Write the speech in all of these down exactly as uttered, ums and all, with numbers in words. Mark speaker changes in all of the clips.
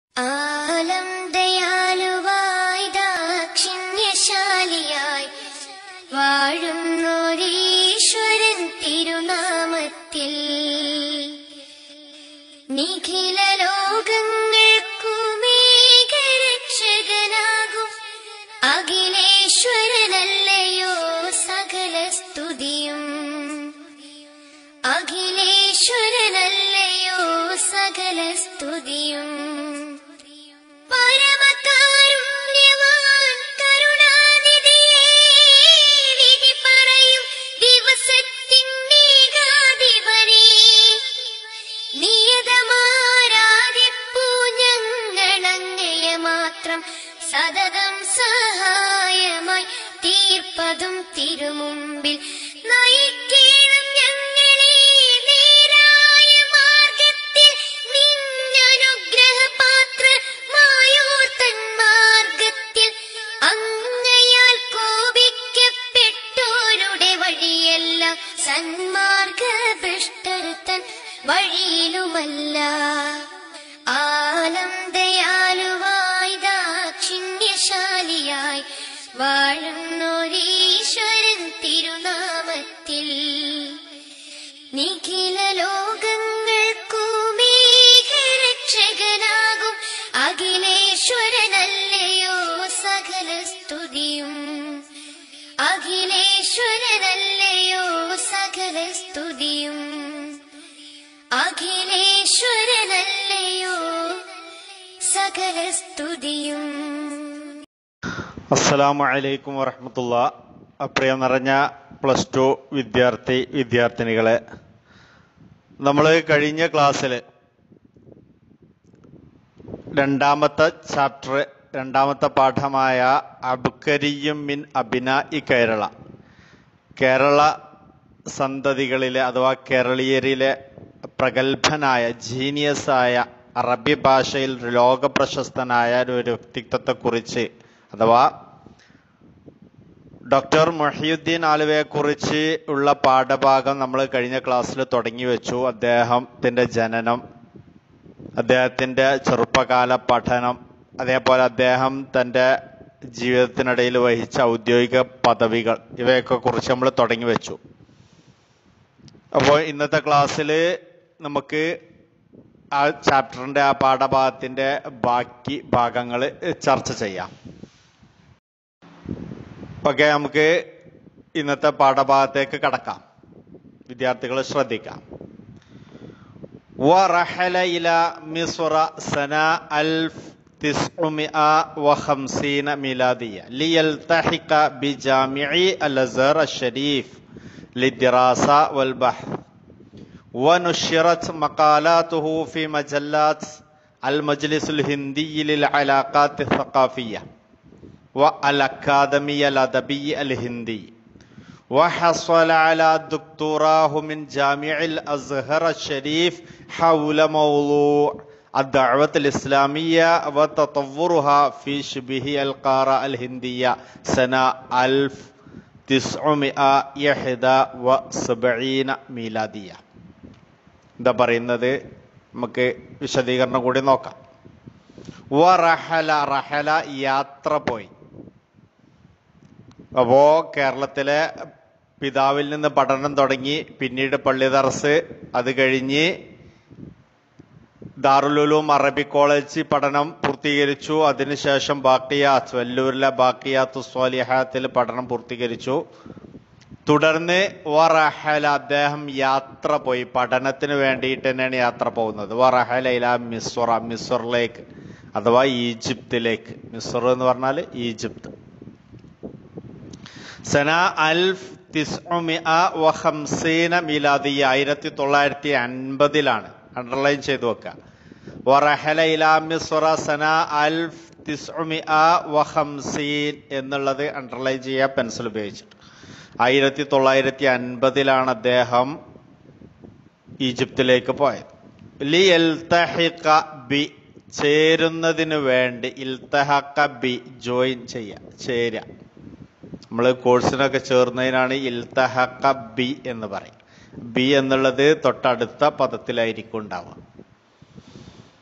Speaker 1: ആലം ദയാലുവായി ദാക്ഷിണ്യശാലിയായി വാഴുന്നോരീശ്വരൻ തിരുനാമത്തിൽ നിഖില ലോകങ്ങൾക്കുമേകരക്ഷകനാകും അഖിലേശ്വരനല്ലയോ സകല സ്തുതിയും. അഖിലേശ്വരനല്ലയോ സകല സ്തുതിയും. പരമകാരുണ്യവാൻ കരുണാനിധിയേ, വിധി പറയും ദിവസത്തിൻ മേഘാധിപനേ, നിയതമാരാധിപ്പൂ ഞങ്ങളങ്ങയെ മാത്രം സതതം സഹായമായി തീർപ്പതും തിരുമുമ്പിൽ നയിക്കണം ഞങ്ങളെ നേരായ മാർഗത്തിൽ. നിന്നനുഗ്രഹപാത്രമായോർത്തൻ മാർഗത്തിൽ അങ്ങയാൽ കോപിക്കപ്പെട്ടോരുടെ വഴിയല്ല, സന്മാർഗഭ്രഷ്ടരുത്തൻ വഴിയിലുമല്ല. ആലം ദയാലുവായി ദാക്ഷിണ്യശാലിയായി വാഴുന്നോരീശ്വരൻ തിരുനാമത്തിൽ നിഖില ലോകങ്ങൾക്കുമേകരക്ഷകനാകും അഖിലേശ്വരനല്ലയോ സകല സ്തുതിയും. അഖിലേശ്വരനല്ലയോ സകല സ്തുതിയും. അഖിലേശ്വരനല്ലയോ സകല സ്തുതിയും.
Speaker 2: അസ്സലാമു അലൈക്കും വറഹ്മത്തുള്ളാഹി. പ്രിയം നിറഞ്ഞ പ്ലസ് ടു വിദ്യാർത്ഥി വിദ്യാർത്ഥിനികളെ, നമ്മൾ കഴിഞ്ഞ ക്ലാസ്സിൽ രണ്ടാമത്തെ ചാപ്റ്റർ രണ്ടാമത്തെ പാഠമായ അബ്കരിയും മിൻ അബിനാഇ കേരള, കേരള സന്തതികളിലെ അഥവാ കേരളീയരിലെ പ്രഗത്ഭനായ ജീനിയസായ അറബി ഭാഷയിൽ ലോകപ്രശസ്തനായ ഒരു വ്യക്തിത്വത്തെക്കുറിച്ച് അഥവാ ഡോക്ടർ മുഹിയുദ്ദീൻ ആലുവയെക്കുറിച്ച് ഉള്ള പാഠഭാഗം നമ്മൾ കഴിഞ്ഞ ക്ലാസ്സിൽ തുടങ്ങി വെച്ചു. അദ്ദേഹത്തിൻ്റെ ജനനം, അദ്ദേഹത്തിൻ്റെ ചെറുപ്പകാല പഠനം, അതേപോലെ അദ്ദേഹം തൻ്റെ ജീവിതത്തിനിടയിൽ വഹിച്ച ഔദ്യോഗിക പദവികൾ, ഇവയൊക്കെ കുറിച്ച് നമ്മൾ തുടങ്ങി വെച്ചു. അപ്പോൾ ഇന്നത്തെ ക്ലാസ്സിൽ നമുക്ക് ആ ചാപ്റ്ററിൻ്റെ ആ പാഠഭാഗത്തിൻ്റെ ബാക്കി ഭാഗങ്ങൾ ചർച്ച ചെയ്യാം. ഓക്കെ, നമുക്ക് ഇന്നത്തെ പാഠഭാഗത്തേക്ക് കടക്കാം. വിദ്യാർത്ഥികൾ ശ്രദ്ധിക്കാം. വറഹല ഇല മിസ്ര സന അൽഫ് തിസ്ഉമിഅ വഖംസീന മിലാദിയ ലിയൽതഹിഖ ബിജാമിഇ അൽ അസ്ഹർ അശ്ശരീഫ് ലിദ്ദിറാസ വൽ ബഹ്ത് ونشرت مقالاته في مجلات المجلس الهندي للعلاقات الثقافية والأكاديمية الأدبية الهندي، وحصل على دكتوراه من جامع الأزهر الشريف حول موضوع الدعوة الإسلامية وتطورها في شبه القارة الهندية سنة ألف وتسعمائة وواحد وسبعين ميلادية. എന്താ പറയുന്നത്, നമുക്ക് വിശദീകരണം കൂടി നോക്കാം. വറഹല, റഹല യാത്ര പോയി. അപ്പോ കേരളത്തിലെ പിതാവിൽ നിന്ന് പഠനം തുടങ്ങി, പിന്നീട് പള്ളി ദർസ്, അത് കഴിഞ്ഞ് ദാറുൽ ഉലൂം അറബി കോളേജ് പഠനം പൂർത്തീകരിച്ചു. അതിനുശേഷം ബാക്കിയാത്ത്, വെല്ലൂരിലെ ബാക്കിയാത്തു സ്വാലിഹാത്തിൽ പഠനം പൂർത്തീകരിച്ചു. തുടർന്ന് വറഹല, അദ്ദേഹം യാത്ര പോയി, പഠനത്തിന് വേണ്ടിയിട്ട് തന്നെയാണ് യാത്ര പോകുന്നത്. വറഹല ഇല മിസ്ര, മിസ്റിലേക്ക് അഥവാ ഈജിപ്തിലേക്ക്. മിസ്ർ എന്ന് പറഞ്ഞാൽ ഈജിപ്ത്. സന അൽഫ് തിസ്ഉമിഅ വഖംസീന മിലാദിയ, ആയിരത്തി തൊള്ളായിരത്തി അൻപതിലാണ്. അണ്ടർലൈൻ ചെയ്തു വെക്കുക. വറഹല ഇല മിസ്ര സന അൽഫ് തിസ്ഉമിഅ വഖംസീൻ എന്നുള്ളത് അണ്ടർലൈൻ ചെയ്യുക പെൻസിൽ ഉപയോഗിച്ചിട്ട്. ആയിരത്തി തൊള്ളായിരത്തി അൻപതിലാണ് അദ്ദേഹം ഈജിപ്തിലേക്ക് പോയത്. ലി ഇൽതഹിഖ ബി, ചേരുന്നതിന് വേണ്ടി. ഇൽതഹഖ ബി, ജോയിൻ ചെയ്യുക, ചേരുക. നമ്മൾ കോഴ്സിനൊക്കെ ചേർന്നതിനാണ് ഇൽതഹഖ ബി എന്ന് പറയും. ബി എന്നുള്ളത് തൊട്ടടുത്ത പദത്തിലായിരിക്കും ഉണ്ടാവുക.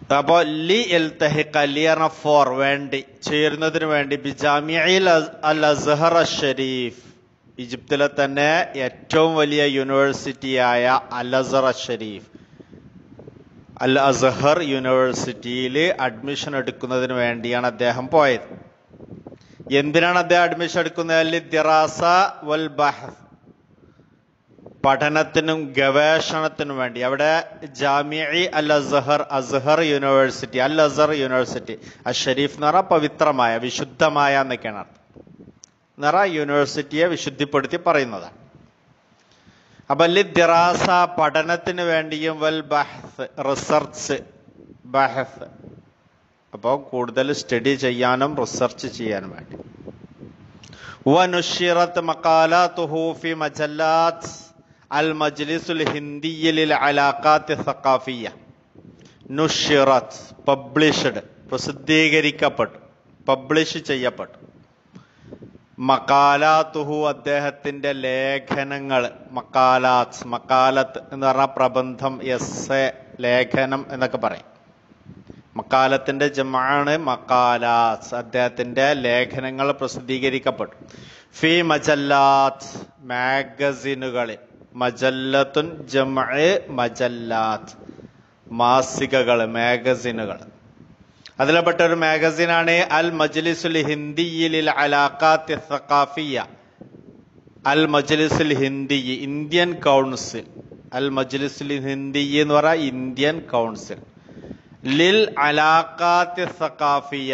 Speaker 2: അപ്പോ ലി ഇൽതഹിഖ ലി എന്ന ഫോർ വേണ്ടി ചേരുന്നതിന് വേണ്ടി ബിജാമിഇൽ അൽ അസ്ഹർ ഷരീഫ്, ഈജിപ്തിലെ തന്നെ ഏറ്റവും വലിയ യൂണിവേഴ്സിറ്റിയായ അൽ അസ്ഹർ ഷരീഫ്, അൽ അസ്ഹർ യൂണിവേഴ്സിറ്റിയിൽ അഡ്മിഷൻ എടുക്കുന്നതിന് വേണ്ടിയാണ് അദ്ദേഹം പോയത്. എന്തിനാണ് അദ്ദേഹം അഡ്മിഷൻ എടുക്കുന്നത്? ദിറാസ വൽ ബഹ്സ്, പഠനത്തിനും ഗവേഷണത്തിനും വേണ്ടി. അവിടെ ജാമിഇ Al Azhar, Azhar university, Al Azhar university, അൽ ഷരീഫ് എന്ന് പറഞ്ഞാൽ പവിത്രമായ, വിശുദ്ധമായ എന്നൊക്കെയാണ് അർത്ഥം. എന്ന് പറഞ്ഞാൽ യൂണിവേഴ്സിറ്റിയെ വിശുദ്ധിപ്പെടുത്തി പറയുന്നതാണ്. അപ്പൊ ലി ദിറാസ പഠനത്തിന് വേണ്ടിയും, വൽ ബഹ്സ് റിസർച്ച്, ബഹ്സ് അപ്പോൾ കൂടുതൽ സ്റ്റഡി ചെയ്യാനും റിസർച്ച് ചെയ്യാനും വേണ്ടി. വനുഷിറത്ത് മഖാലാതുഹു ഫി മജല്ലാത്ത് അൽ മജ്ലിസുൽ ഹിന്ദിയ്യ ലിൽ അലാഖാത്ത് സഖാഫിയ്യ. നുഷിറത്ത് പബ്ലിഷ്ഡ്, പ്രസിദ്ധീകരിക്കപ്പെട്ടു, പബ്ലിഷ് ചെയ്യപ്പെട്ടു. മക്കാലാത്തുഹു അദ്ദേഹത്തിന്റെ ലേഖനങ്ങൾ, മക്കാലാത്ത്, മക്കാലത്ത് എന്ന് പറഞ്ഞാൽ പ്രബന്ധം, എസ്സേ, ലേഖനം എന്നൊക്കെ പറയും. മക്കാലത്തിന്റെ ജമാണ് മക്കാലാത്ത്. അദ്ദേഹത്തിന്റെ ലേഖനങ്ങൾ പ്രസിദ്ധീകരിക്കപ്പെട്ടു. ഫി മജല്ലാത്ത് മാഗസിനുകളിൽ, മജല്ലത്തുൻ ജംഅ് മജല്ലാത്ത് മാസികകൾ, മാഗസിനുകൾ. അതിൽപ്പെട്ട ഒരു മാഗസിനാണ് അൽ മജ്ലിസുൽ ഹിന്ദിയ്യ ലിൽ അലാഖാത്ത് സഖാഫിയ്യ. അൽ മജ്ലിസുൽ ഹിന്ദിയ്യ ഇന്ത്യൻ കൗൺസിൽ, അൽ മജ്ലിസുൽ ഹിന്ദിയ്യ എന്ന് പറഞ്ഞാൽ ഇന്ത്യൻ കൗൺസിൽ, ലിൽ അലാഖാത്ത് സഖാഫിയ്യ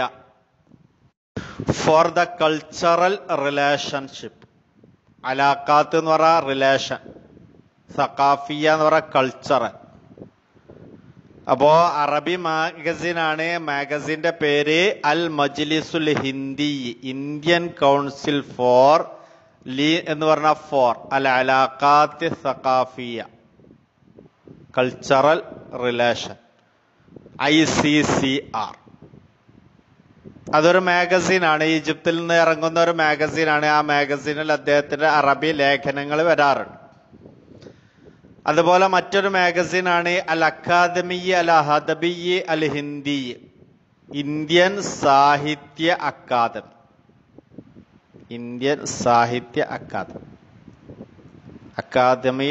Speaker 2: ഫോർ ദ കൾച്ചറൽ റിലേഷൻഷിപ്പ്. അലാഖാത്ത് എന്ന് പറഞ്ഞാൽ റിലേഷൻ, സഖാഫിയ്യ എന്ന് പറഞ്ഞാൽ കൾച്ചറൽ. അപ്പോ അറബി മാഗസിനാണ്. മാഗസിന്റെ പേര് അൽ മജ്ലിസുൽ ഹിന്ദി, ഇന്ത്യൻ കൗൺസിൽ ഫോർ, ലി എന്ന് പറഞ്ഞ ഫോർ, അൽ അലാഖാത്ത് സഖാഫിയ, cultural relation, I C C R. അതൊരു മാഗസിനാണ്, ഈജിപ്തിൽ നിന്ന് ഇറങ്ങുന്ന ഒരു മാഗസിനാണ്. ആ മാഗസിനിൽ അദ്ദേഹത്തിന്റെ അറബി ലേഖനങ്ങൾ വരാറുണ്ട്. അതുപോലെ മറ്റൊരു മാഗസിനാണ് അൽ അക്കാദമി അൽ അഹദബി അൽ ഹിന്ദി, Indian Sahitya academy, Indian Sahitya academy, academy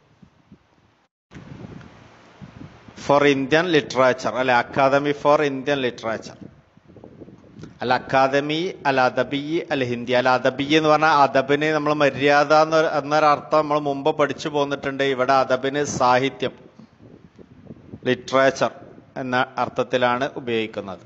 Speaker 2: for Indian literature, അല്ലെ അക്കാദമി ഫോർ ഇന്ത്യൻ ലിറ്ററേച്ചർ, അൽ അക്കാദമി അൽ അദബി അൽ ഹിന്ദി. അൽ അദബി എന്ന് പറഞ്ഞാൽ അദബിന് നമ്മൾ മര്യാദ എന്നൊരർത്ഥം നമ്മൾ മുമ്പ് പഠിച്ചു പോന്നിട്ടുണ്ട്. ഇവിടെ അദബിന് സാഹിത്യം, ലിറ്ററേച്ചർ എന്ന അർത്ഥത്തിലാണ് ഉപയോഗിക്കുന്നത്.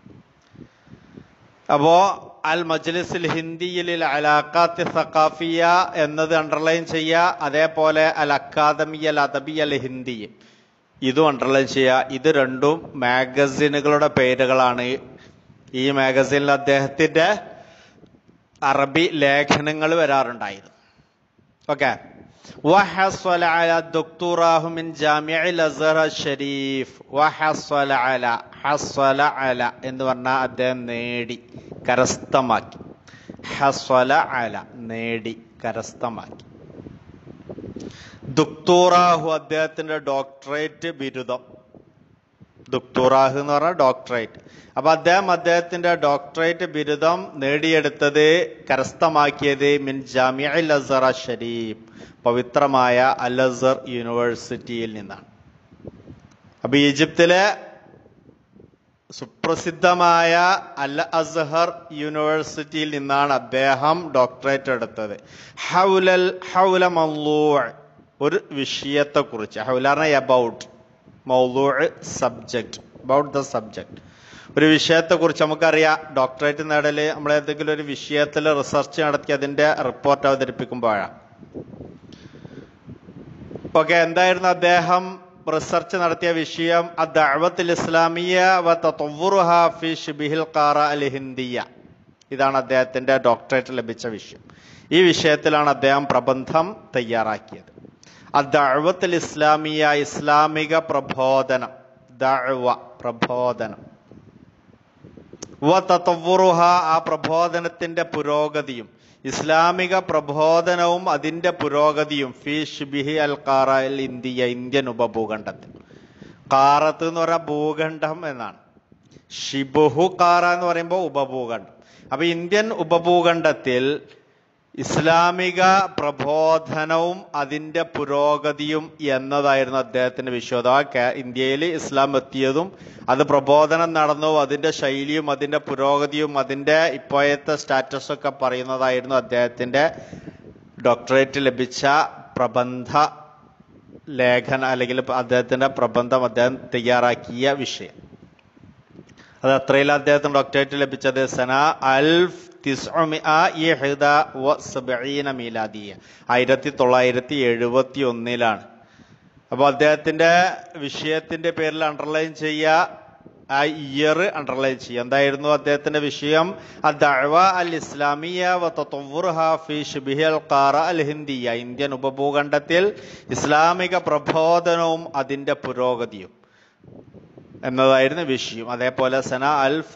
Speaker 2: അപ്പോ അൽ മജ്ലിസുൽ ഹിന്ദിയ്യ ലിൽ അലാഖാത്ത് സഖാഫിയ്യ എന്നത് അണ്ടർലൈൻ ചെയ്യുക. അതേപോലെ അൽ അക്കാദമി അൽ അദബി അൽ ഹിന്ദി ഇതും അണ്ടർലൈൻ ചെയ്യുക. ഇത് രണ്ടും മാഗസിനുകളുടെ പേരുകളാണ്. ഈ മാഗസിനിൽ അദ്ദേഹത്തിന്റെ അറബി ലേഖനങ്ങൾ വരാറുണ്ടായിരുന്നു. ഓക്കെ. വഹസ്വല അല ദക്തൂറാഹു മിൻ ജാമിഇൽ അസ്ഹർ ഷരീഫ്. വഹസ്വല അല, ഹസ്വല അല എന്ന് പറഞ്ഞാൽ അദ്ദേഹം നേടി, കരസ്ഥമാക്കി. ഹസ്വല അല നേടി, കരസ്ഥമാക്കി. ദക്തൂറാഹു അദ്ദേഹത്തിന്റെ ഡോക്ടറേറ്റ് ബിരുദം. ദക്തൂറാഹ് എന്ന് പറഞ്ഞാൽ ഡോക്ടറേറ്റ്. അപ്പൊ അദ്ദേഹം അദ്ദേഹത്തിന്റെ ഡോക്ടറേറ്റ് ബിരുദം നേടിയെടുത്തത്, കരസ്ഥമാക്കിയത് മിൻ ജാമിഇൽ അസ്ഹർ ഷരീഫ്, പവിത്രമായ അൽ അസ്ഹർ യൂണിവേഴ്സിറ്റിയിൽ നിന്നാണ്. അപ്പൊ ഈജിപ്തിലെ സുപ്രസിദ്ധമായ അൽ അസ്ഹർ യൂണിവേഴ്സിറ്റിയിൽ നിന്നാണ് അദ്ദേഹം ഡോക്ടറേറ്റ് എടുത്തത്. ഹൗലൽ ഹൗല മൗളൂഅ്, ഒരു വിഷയത്തെ കുറിച്ച്. ഹൗല അബൌട്ട്, മൗളൂഅ് സബ്ജക്ട്, അബൌട്ട് ദ സബ്ജക്ട്, ഒരു വിഷയത്തെ കുറിച്ച്. നമുക്കറിയാം ഡോക്ടറേറ്റ് നേടല് നമ്മൾ ഏതെങ്കിലും ഒരു വിഷയത്തിൽ റിസർച്ച് നടത്തി അതിന്റെ റിപ്പോർട്ട് അവതരിപ്പിക്കുമ്പോഴാണ്. ഓക്കെ. എന്തായിരുന്നു അദ്ദേഹം റിസർച്ച് നടത്തിയ വിഷയം? അദ്ദഅവത്തുൽ ഇസ്ലാമിയ്യ വ തതവ്വുറുഹാ ഫി ശിബ്ഹിൽ ഖാറ അൽ ഹിന്ദിയ്യ. ഇതാണ് അദ്ദേഹത്തിന്റെ ഡോക്ടറേറ്റ് ലഭിച്ച വിഷയം. ഈ വിഷയത്തിലാണ് അദ്ദേഹം പ്രബന്ധം തയ്യാറാക്കിയത്. അദ്ദഅവത്തുൽ ഇസ്ലാമിയ്യ, ഇസ്ലാമിക പ്രബോധനം, ദഅവ പ്രബോധനം, വ തതവ്വുറുഹ ആ പ്രബോധനത്തിന്റെ പുരോഗതിയും, ഇസ്ലാമിക പ്രബോധനവും അതിന്റെ പുരോഗതിയും, ഫി ശിബ്ഹി അൽ ഖാറ അൽ ഹിന്ദിയ്യ ഇന്ത്യൻ ഉപഭൂഖണ്ഡത്തിൽ. ഖാറത്ത് എന്ന് പറഞ്ഞാൽ ഭൂഖണ്ഡം എന്നാണ്. ഷിബുഹു ഖാറ എന്ന് പറയുമ്പോൾ ഉപഭൂഖണ്ഡം. അപ്പൊ ഇന്ത്യൻ ഉപഭൂഖണ്ഡത്തിൽ ഇസ്ലാമിക പ്രബോധനവും അതിന്റെ പുരോഗതിയും എന്നതായിരുന്നു അദ്ദേഹത്തിന്റെ വിശ്വാസം. ഇന്ത്യയിൽ ഇസ്ലാം എത്തിയതും അത് പ്രബോധനം നടന്നു അതിന്റെ ശൈലിയും അതിന്റെ പുരോഗതിയും അതിന്റെ ഇപ്പോഴത്തെ സ്റ്റാറ്റസ് ഒക്കെ പറയുന്നതായിരുന്നു അദ്ദേഹത്തിന്റെ ഡോക്ടറേറ്റ് ലഭിച്ച പ്രബന്ധ ലേഖന അല്ലെങ്കിൽ അദ്ദേഹത്തിന്റെ പ്രബന്ധം അദ്ദേഹം തയ്യാറാക്കിയ വിഷയം. അത് അത്രയില്ല അദ്ദേഹത്തിന് ഡോക്ടറേറ്റ് ലഭിച്ചത് സന അൽഫ് ആയിരത്തി തൊള്ളായിരത്തി എഴുപത്തി ഒന്നിലാണ്. അപ്പൊ അദ്ദേഹത്തിന്റെ വിഷയത്തിന്റെ പേരിൽ അണ്ടർലൈൻ ചെയ്യുക, ആ ഇയർ അണ്ടർലൈൻ ചെയ്യുക. എന്തായിരുന്നു അദ്ദേഹത്തിന്റെ വിഷയം? അദ്ദഅവ അൽ ഇസ്ലാമിയ വ തതവ്വുറുഹാ ഫീ ശിബ്ഹിൽ ഖാറ അൽ ഹിന്ദിയ. ഇന്ത്യൻ ഉപഭൂഖണ്ഡത്തിൽ ഇസ്ലാമിക പ്രബോധനവും അതിന്റെ പുരോഗതിയും എന്നതായിരുന്നു വിഷയം. അതേപോലെ സന അൽഫ്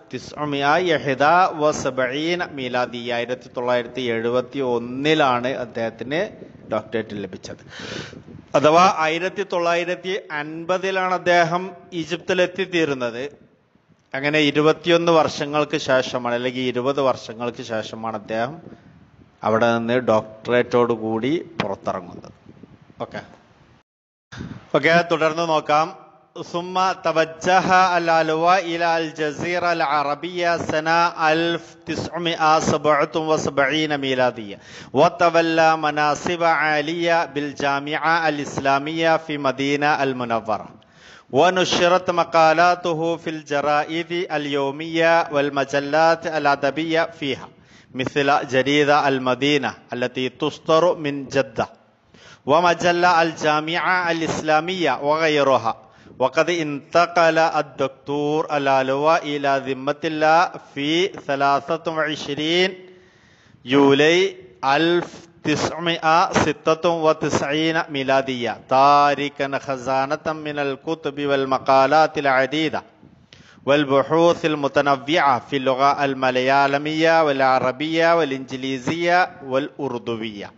Speaker 2: മീലാദി ആയിരത്തി തൊള്ളായിരത്തി എഴുപത്തി ഒന്നിലാണ് അദ്ദേഹത്തിന് ഡോക്ടറേറ്റ് ലഭിച്ചത്. അഥവാ ആയിരത്തി തൊള്ളായിരത്തി അൻപതിലാണ് അദ്ദേഹം ഈജിപ്തിലെത്തിത്തീരുന്നത്. അങ്ങനെ ഇരുപത്തിയൊന്ന് വർഷങ്ങൾക്ക് ശേഷമാണ് അല്ലെങ്കിൽ ഇരുപത് വർഷങ്ങൾക്ക് ശേഷമാണ് അദ്ദേഹം അവിടെ നിന്ന് ഡോക്ടറേറ്റോട് കൂടി പുറത്തിറങ്ങുന്നത്. ഓക്കെ ഓക്കെ തുടർന്ന് നോക്കാം. ثم توجه العلوى إلى الجزيرة العربية سنة ألف وتسعمائة وسبعة وسبعين ميلادية وتولى مناصب عالية بالجامعة الإسلامية في مدينة المنورة ونشرت مقالاته في الجرائد اليومية والمجلات الأدبية فيها مثل جريدة المدينة التي تصدر من جدة ومجلة الجامعة الإسلامية وغيرها. وقد انتقل الدكتور العلوى إلى ذمة الله في ثلاثة وعشرين يوليو ألف وتسعمائة وستة وتسعين ميلادية تاركا خزانة من الكتب والمقالات العديدة والبحوث المتنوعة في اللغة المليالمية والعربية والإنجليزية والأردوية.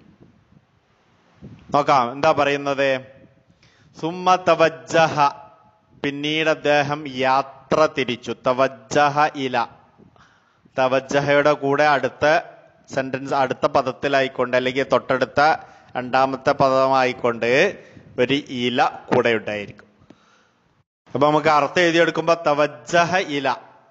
Speaker 2: നോക്കാം എന്താ പറയുന്നത്. സുമ്മ തവജ്ജഹ പിന്നീട് അദ്ദേഹം യാത്ര തിരിച്ചു. തവജ്ജഹ ഇല തവജ്ജഹയുടെ കൂടെ അടുത്ത സെന്റൻസ് അടുത്ത പദത്തിലായിക്കൊണ്ട് അല്ലെങ്കിൽ തൊട്ടടുത്ത രണ്ടാമത്തെ പദമായിക്കൊണ്ട് ഒരു ഇല കൂടെ ഉണ്ടായിരിക്കും. അപ്പൊ നമുക്ക് അർത്ഥം എഴുതിയെടുക്കുമ്പോ തവജ്ജഹ ഇല,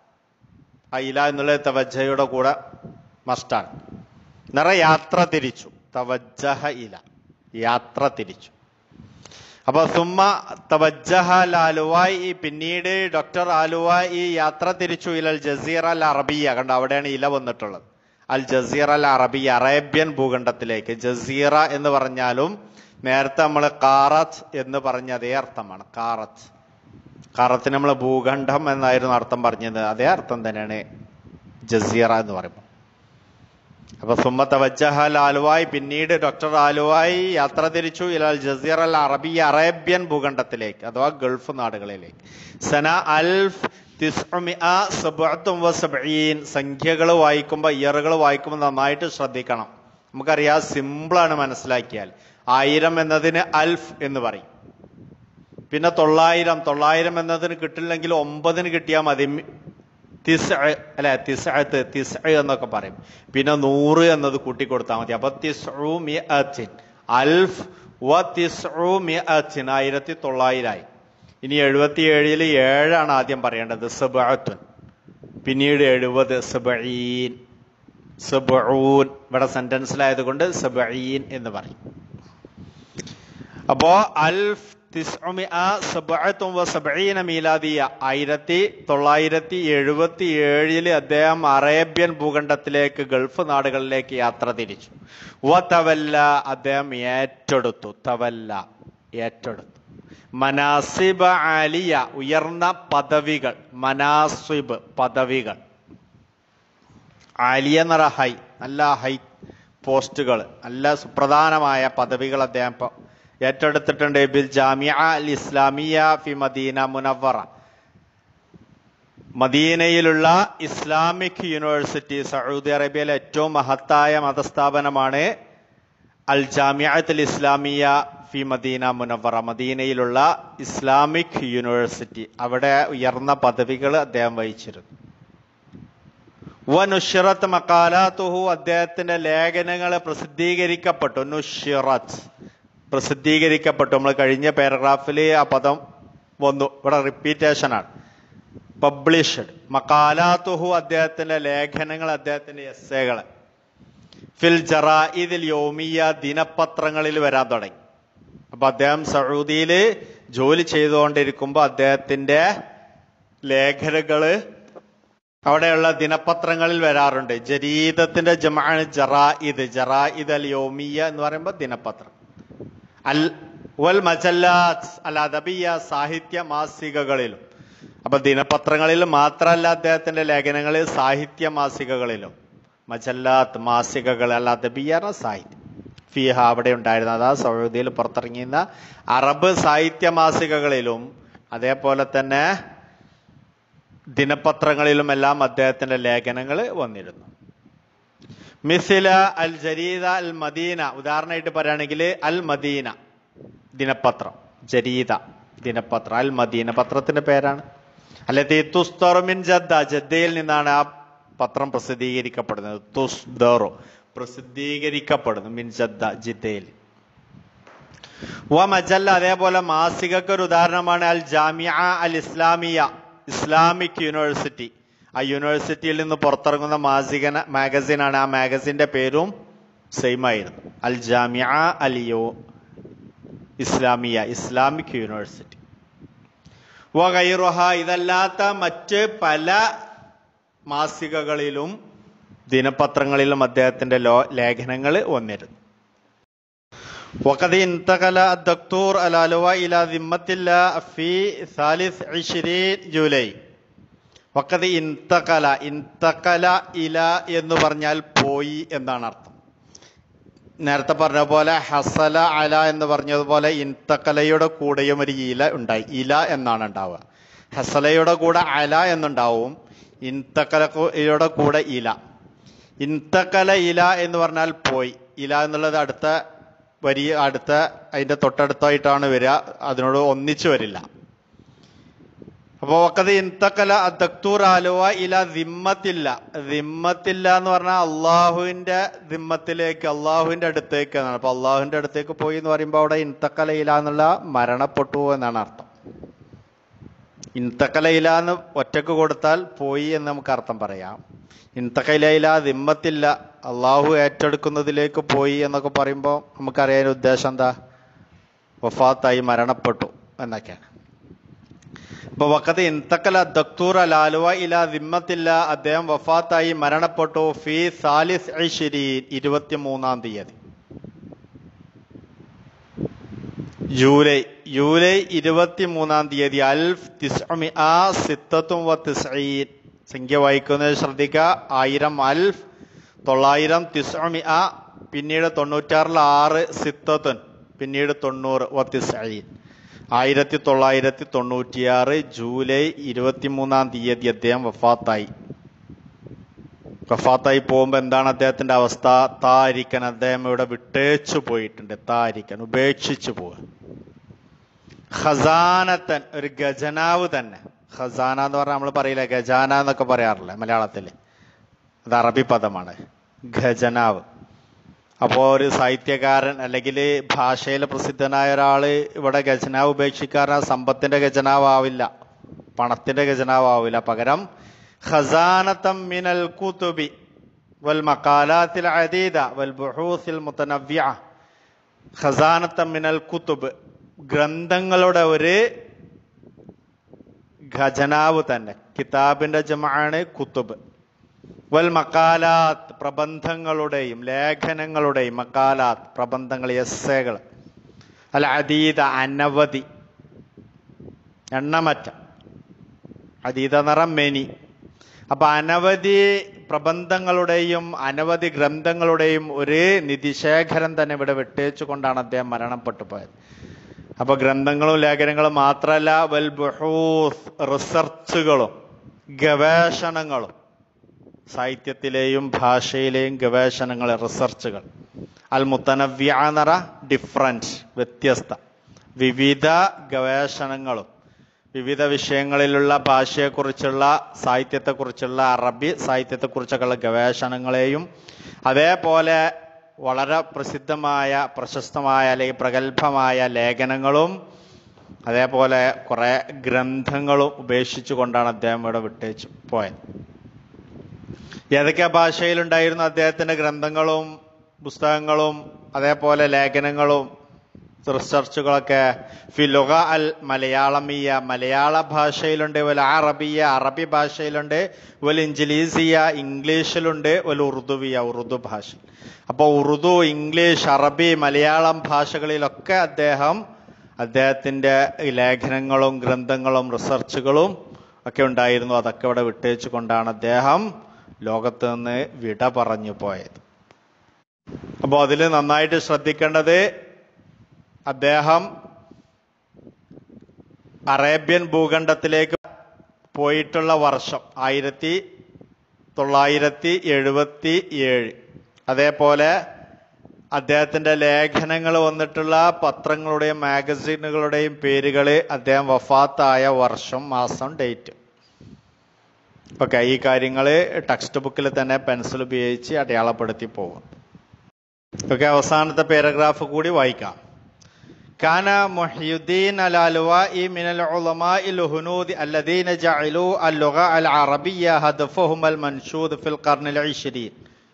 Speaker 2: ആ ഇല എന്നുള്ളത് തവജ്ജഹയുടെ കൂടെ മസ്റ്റാണ്. നിറ യാത്ര തിരിച്ചു. തവജ്ജഹ ഇല യാത്ര തിരിച്ചു. അപ്പൊ സുമ്മ തവജ്ജഹ ആലുവായി പിന്നീട് ഡോക്ടർ ആലുവായി യാത്ര തിരിച്ചു ഇലൽ ജസീറ അൽ അറബിയ. കണ്ടോ അവിടെയാണ് ഇല വന്നിട്ടുള്ളത്. അൽ ജസീറ അൽ അറബിയ അറേബ്യൻ ഭൂഖണ്ഡത്തിലേക്ക്. ജസീറ എന്ന് പറഞ്ഞാലും നേരത്തെ നമ്മൾ ഖാറത്ത് എന്ന് പറഞ്ഞ അതേ അർത്ഥമാണ്. ഖാറത്ത് ഖാറത്തിന് നമ്മൾ ഭൂഖണ്ഡം എന്നായിരുന്നു അർത്ഥം പറഞ്ഞത്. അതേ അർത്ഥം തന്നെയാണ് ജസീറ എന്ന് പറയുമ്പോൾ. അപ്പൊ സുമ്മ തവജ്ജഹ ആലുവായി പിന്നീട് ഡോക്ടർ ആലുവായി യാത്ര തിരിച്ചു ഇലൽ ജസീറ അൽ അറബിയ അറേബ്യൻ ഭൂഖണ്ഡത്തിലേക്ക് അഥവാ ഗൾഫ് നാടുകളിലേക്ക്. സന അൽഫ് സംഖ്യകൾ വായിക്കുമ്പോൾ ഇയറുകൾ വായിക്കുമ്പോൾ നന്നായിട്ട് ശ്രദ്ധിക്കണം. നമുക്കറിയാം സിമ്പിളാണ് മനസ്സിലാക്കിയാൽ. ആയിരം എന്നതിന് അൽഫ് എന്ന് പറയും. പിന്നെ തൊള്ളായിരം തൊള്ളായിരം എന്നതിന് കിട്ടില്ലെങ്കിൽ ഒമ്പതിന് കിട്ടിയാൽ മതി. തിസ് അല്ലെ തിസ്അത്ത് തിസ് എന്നൊക്കെ പറയും. പിന്നെ നൂറ് എന്നത് കൂട്ടിക്കൊടുത്താൽ മതി. അപ്പൊ തിസ്ഉ മിഅത്തിൻ അൽഫ് വ തിസ്ഉ മിഅത്തിൻ ആയിരത്തി തൊള്ളായിരമായി. ഇനി എഴുപത്തി ഏഴില് ഏഴാണ് ആദ്യം പറയേണ്ടത്. സബഅത്തുൻ പിന്നീട് എഴുപത് സബഈൻ സബഊൻ. ഇവിടെ സെന്റൻസിലായത് കൊണ്ട് സബഈൻ എന്ന് പറയും. അപ്പോ അൽഫ് മീലാദിയ ആയിരത്തി തൊള്ളായിരത്തി എഴുപത്തി ഏഴില് അദ്ദേഹം അറേബ്യൻ ഭൂഖണ്ഡത്തിലേക്ക് ഗൾഫ് നാടുകളിലേക്ക് യാത്ര തിരിച്ചു. വ തവല്ല അദ്ദേഹം ഏറ്റെടുത്തു. തവല്ല ഏറ്റെടുത്തു. മനാസിബ ആലിയ ഉയർന്ന പദവികൾ. മനാസിബ് പദവികൾ. ആലിയ എന്ന് പറഞ്ഞ ഹൈ നല്ല ഹൈ പോസ്റ്റുകൾ നല്ല സുപ്രധാനമായ പദവികൾ അദ്ദേഹം ഏറ്റെടുത്തിട്ടുണ്ട്. ബിൽ ജാമിഅ അൽ ഇസ്ലാമിയ ഫി മദീന മുനവ്വറ മദീനയിലുള്ള ഇസ്ലാമിക് യൂണിവേഴ്സിറ്റി. സൗദി അറേബ്യയിലെ ഏറ്റവും മഹത്തായ മതസ്ഥാപനമാണ് അൽ ജാമിഅത്തുൽ ഇസ്ലാമിയ ഫി മദീന മുനവറ, മദീനയിലുള്ള ഇസ്ലാമിക് യൂണിവേഴ്സിറ്റി, അവിടെ ഉയർന്ന പദവികൾ അദ്ദേഹം വഹിച്ചിരുന്നു. വനുഷിറത്ത് മക്കാലാത്തുഹു, അദ്ദേഹത്തിന്റെ ലേഖനങ്ങൾ പ്രസിദ്ധീകരിക്കപ്പെട്ടു. നുഷിറത്ത് പ്രസിദ്ധീകരിക്കപ്പെട്ടു. നമ്മൾ കഴിഞ്ഞ പാരഗ്രാഫിൽ ആ പദം വന്നു, ഇവിടെ റിപ്പീറ്റേഷൻ ആണ്. പബ്ലിഷ്ഡ്. മക്കാലാത്തുഹു, അദ്ദേഹത്തിന്റെ ലേഖനങ്ങൾ, അദ്ദേഹത്തിന്റെ എസ്സേകൾ ഫിൽ ജറാഇദിൽ യൗമിയ, ദിനപത്രങ്ങളിൽ വരാൻ തുടങ്ങി. അപ്പൊ അദ്ദേഹം സൗദിയിൽ ജോലി ചെയ്തുകൊണ്ടിരിക്കുമ്പോൾ അദ്ദേഹത്തിന്റെ ലേഖനങ്ങള് അവിടെയുള്ള ദിനപത്രങ്ങളിൽ വരാറുണ്ട്. ജരീദത്തിന്റെ ജമാഅ് ജറാഇദ്, ജറാഇദ് അൽ യൗമിയ എന്ന് പറയുമ്പോൾ ദിനപത്രം. അൽ വൽ മജല്ലാത്ത് അൽ അദബിയ, സാഹിത്യ മാസികകളിലും. അപ്പൊ ദിനപത്രങ്ങളിൽ മാത്രമല്ല അദ്ദേഹത്തിന്റെ ലേഖനങ്ങളിൽ, സാഹിത്യ മാസികകളിലും. മജല്ലാത്ത് മാസികകൾ, അൽ അദബിയ സാഹിത്യം. ഫിഹ, അവിടെ ഉണ്ടായിരുന്നത് ആ സൗദിയിൽ പുറത്തിറങ്ങിയുന്ന അറബ് സാഹിത്യ മാസികകളിലും അതേപോലെ തന്നെ ദിനപത്രങ്ങളിലും എല്ലാം അദ്ദേഹത്തിന്റെ ലേഖനങ്ങൾ വന്നിരുന്നു. മിസില അൽ ജരീദ അൽ മദീന, ഉദാഹരണമായിട്ട് പറയുകയാണെങ്കിൽ അൽ മദീന ദിനപത്രം, ജരീദ ദിനപത്രം, അൽ മദീന പത്രത്തിന്റെ പേരാണ്. അല്ലെ തുസ്തറു മിൻ ജദ്ദ, ജദ്ദയിൽ നിന്നാണ് ആ പത്രം പ്രസിദ്ധീകരിക്കപ്പെടുന്നത്. തുസ്ദറു പ്രസിദ്ധീകരിക്കപ്പെടുന്നു, മിൻ ജദ്ദ ജിദ്ദയിൽ. വ മജല്ല, അതേപോലെ മാസികക്ക് ഒരു ഉദാഹരണമാണ് അൽ ജാമിഅ അൽ ഇസ്ലാമിയ, ഇസ്ലാമിക് യൂണിവേഴ്സിറ്റി. ആ യൂണിവേഴ്സിറ്റിയിൽ നിന്ന് പുറത്തിറങ്ങുന്ന മാസിക മാഗസിനാണ്. ആ മാഗസിന്റെ പേരും സെയിം ആയിരുന്നു, അൽ ജാമിഅ അൽ യു ഇസ്ലാമിയ, ഇസ്ലാമിക് യൂണിവേഴ്സിറ്റി. വ ഗൈറുഹ, ഇതല്ലാത്ത മറ്റ് പല മാസികകളിലും ദിനപത്രങ്ങളിലും അദ്ദേഹത്തിന്റെ ലേഖനങ്ങൾ വന്നിരുന്നു. വഖദ് ഇൻതഖല അദ്ദക്തൂർ അലാലുവ ഇലാ ദിമ്മത്തില്ല ഫി സാലിസ് ഇശ്രീൻ ജൂലൈ. വഖദ് ഇൻതഖല, ഇൻതഖല ഇല എന്ന് പറഞ്ഞാൽ പോയി എന്നാണ് അർത്ഥം. നേരത്തെ പറഞ്ഞ പോലെ ഹസല അല എന്ന് പറഞ്ഞതുപോലെ ഇൻതഖലയുടെ കൂടെയും ഒരു ഇല ഉണ്ടായി, ഇല എന്നാണ് ഉണ്ടാവുക. ഹസലയുടെ കൂടെ അല എന്നുണ്ടാവും, ഇൻതഖലയുടെ കൂടെ ഇല. ഇൻതഖല ഇല എന്ന് പറഞ്ഞാൽ പോയി. ഇല എന്നുള്ളത് അടുത്ത വരി, അടുത്ത അതിന്റെ തൊട്ടടുത്തായിട്ടാണ് വരിക, അതിനോട് ഒന്നിച്ചു വരില്ല. അപ്പൊ വഖദ് ഇൻതഖല അദ്ദക്തൂർ ആലുവ ഇല ദിമ്മത്തില്ല. ദിമ്മത്തില്ല എന്ന് പറഞ്ഞാൽ അള്ളാഹുവിന്റെ ദിമ്മത്തിലേക്ക്, അള്ളാഹുവിന്റെ അടുത്തേക്ക് എന്നാണ്. അപ്പൊ അള്ളാഹുവിന്റെ അടുത്തേക്ക് പോയി എന്ന് പറയുമ്പോൾ അവിടെ ഇൻതഖല ഇല എന്നുള്ള മരണപ്പെട്ടു എന്നാണ് അർത്ഥം. ഇൻതഖല ഇല എന്ന് ഒറ്റക്ക് കൊടുത്താൽ പോയി എന്ന് നമുക്ക് അർത്ഥം പറയാം. ഇൻതഖല ഇല ദിമ്മത്തില്ല, അള്ളാഹു ഏറ്റെടുക്കുന്നതിലേക്ക് പോയി എന്നൊക്കെ പറയുമ്പോൾ നമുക്കറിയാൻ ഉദ്ദേശം എന്താ? വഫാത്തായി, മരണപ്പെട്ടു എന്നൊക്കെയാണ്. അപ്പൊ വഖദ് ഇൻതഖല ദക്തൂർ അലാലുവ ഇല ദിമ്മത്തില്ല, അദ്ദേഹം വഫാത്തായി, മരണപ്പെട്ടു. ഫി സാലിസ് ഇശ്രീൻ, ഇരുപത്തിമൂന്നാം തീയതി ജൂലൈ ജൂലൈ ഇരുപത്തിമൂന്നാം തീയതി. അൽഫ് തിസ്അമിഅ സിത്തത്തും വ തിസ്ഈൻ, സംഖ്യ വായിക്കുന്നത് ശ്രദ്ധിക്കുക. ആയിരം അൽഫ്, തൊള്ളായിരം, തിസ്അമിഅ പിന്നീട് തൊണ്ണൂറ്റാറിൽ ആറ്, സിത്തത്തുൻ പിന്നീട് തൊണ്ണൂറ്, വ തിസ്ഈൻ ആയിരത്തി തൊള്ളായിരത്തി തൊണ്ണൂറ്റിയാറ് ജൂലൈ ഇരുപത്തിമൂന്നാം തീയതി അദ്ദേഹം വഫാത്തായി. വഫാത്തായി പോകുമ്പോ എന്താണ് അദ്ദേഹത്തിന്റെ അവസ്ഥ? താരിക്കൻ, അദ്ദേഹം ഇവിടെ വിട്ടേച്ചു പോയിട്ടുണ്ട്. താരിക്കൻ, ഉപേക്ഷിച്ചു പോവുക. ഖസാനത്തൻ, ഒരു ഖജനാവ് തന്നെ. ഖസാന എന്ന് പറഞ്ഞാൽ നമ്മൾ പറയില്ല, ഖജാന എന്നൊക്കെ പറയാറില്ല മലയാളത്തില്, അത് അറബി പദമാണ്, ഖജനാവ്. അപ്പോ ഒരു സാഹിത്യകാരൻ അല്ലെങ്കിൽ ഭാഷയിൽ പ്രസിദ്ധനായ ഒരാള് ഇവിടെ ഖജനാവ് ഉപേക്ഷിക്കാരൻ സമ്പത്തിന്റെ ഖജനാവാവില്ല, പണത്തിന്റെ ഖജനാവാവില്ല. പകരം ഖസാനത്തം മിനൽ കുതുബി വൽ മഖാലാത്തിൽ അദീദ വൽ ബുഹൂസിൽ മുതനവ്വിഅ. ഖസാനത്തം മിനൽ കുതുബ്, ഗ്രന്ഥങ്ങളുടെ ഒരു ഖജനാവ് തന്നെ. കിതാബിന്റെ ജമഅാണ് കുതുബ്. വൽ മക്കാലാത്ത്, പ്രബന്ധങ്ങളുടെയും ലേഖനങ്ങളുടെയും, മക്കാലാത്ത് പ്രബന്ധങ്ങൾ, എസ്സേകൾ. അൽ അദീദ, അനവധി, എണ്ണമറ്റ. അദീദ എന്ന് പറഞ്ഞാൽ മെനി. അപ്പൊ അനവധി പ്രബന്ധങ്ങളുടെയും അനവധി ഗ്രന്ഥങ്ങളുടെയും ഒരു നിധിശേഖരം തന്നെ ഇവിടെ വിട്ടേച്ചു കൊണ്ടാണ് അദ്ദേഹം മരണപ്പെട്ടു പോയത്. അപ്പൊ ഗ്രന്ഥങ്ങളും ലേഖനങ്ങളും മാത്രമല്ല, വൽ ബുഹൂസ്, റിസർച്ചുകളും ഗവേഷണങ്ങളും സാഹിത്യത്തിലെയും ഭാഷയിലെയും ഗവേഷണങ്ങൾ, റിസർച്ചുകൾ. അൽ മുത്തനവ്യ എന്ന് പറ ഡിഫറൻറ്റ്, വ്യത്യസ്ത, വിവിധ ഗവേഷണങ്ങളും വിവിധ വിഷയങ്ങളിലുള്ള ഭാഷയെക്കുറിച്ചുള്ള, സാഹിത്യത്തെക്കുറിച്ചുള്ള, അറബി സാഹിത്യത്തെക്കുറിച്ചൊക്കെയുള്ള ഗവേഷണങ്ങളെയും അതേപോലെ വളരെ പ്രസിദ്ധമായ പ്രശസ്തമായ അല്ലെങ്കിൽ പ്രഗത്ഭമായ ലേഖനങ്ങളും അതേപോലെ കുറേ ഗ്രന്ഥങ്ങളും ഉപേക്ഷിച്ചു കൊണ്ടാണ് അദ്ദേഹം ഇവിടെ വിട്ടേച്ചു പോയത്. ഏതൊക്കെ ഭാഷയിലുണ്ടായിരുന്നു അദ്ദേഹത്തിൻ്റെ ഗ്രന്ഥങ്ങളും പുസ്തകങ്ങളും അതേപോലെ ലേഖനങ്ങളും റിസർച്ചുകളൊക്കെ? ഫിലുഗ അൽ മലയാളമിയ, മലയാള ഭാഷയിലുണ്ട്. വൽ അറബിയ, അറബി ഭാഷയിലുണ്ട്. വൽ ഇംഗ്ലീസിയ, ഇംഗ്ലീഷിലുണ്ട്. വൽ ഉറുദുവിയ, ഉറുദു ഭാഷ. അപ്പോൾ ഉറുദു, ഇംഗ്ലീഷ്, അറബി, മലയാളം ഭാഷകളിലൊക്കെ അദ്ദേഹം അദ്ദേഹത്തിൻ്റെ ലേഖനങ്ങളും ഗ്രന്ഥങ്ങളും റിസർച്ചുകളും ഒക്കെ ഉണ്ടായിരുന്നു. അതൊക്കെ ഇവിടെ വിട്ടേച്ചു കൊണ്ടാണ് അദ്ദേഹം ലോകത്ത് നിന്ന് വിട പറഞ്ഞു പോയത്. അപ്പോൾ അതിൽ നന്നായിട്ട് ശ്രദ്ധിക്കേണ്ടത്, അദ്ദേഹം അറേബ്യൻ ഭൂഖണ്ഡത്തിലേക്ക് പോയിട്ടുള്ള വർഷം ആയിരത്തി തൊള്ളായിരത്തി എഴുപത്തി ഏഴ്. അതേപോലെ അദ്ദേഹത്തിൻ്റെ ലേഖനങ്ങൾ വന്നിട്ടുള്ള പത്രങ്ങളുടെയും മാഗസീനുകളുടെയും പേരുകൾ, അദ്ദേഹം വഫാത്തായ വർഷം, മാസം, ഡേറ്റ്. ഓക്കെ, ഈ കാര്യങ്ങൾ ടെക്സ്റ്റ് ബുക്കിൽ തന്നെ പെൻസിൽ ഉപയോഗിച്ച് അടയാളപ്പെടുത്തി പോകും. ഓക്കെ, അവസാനത്തെ പാരഗ്രാഫ് കൂടി വായിക്കാം. കാന മുഹ്യുദ്ദീൻ അൽ അൽവാഇ മിനൽ ഉലമാഇൽ ഹുനൂദ് അല്ലദീന ജഅലു അൽ-ലുഗ അൽ-അറബിയ്യ ഹദഫഹും അൽ-മൻശൂദ് ഫിൽ ഖർനിൽ ഇശ്രീൻ.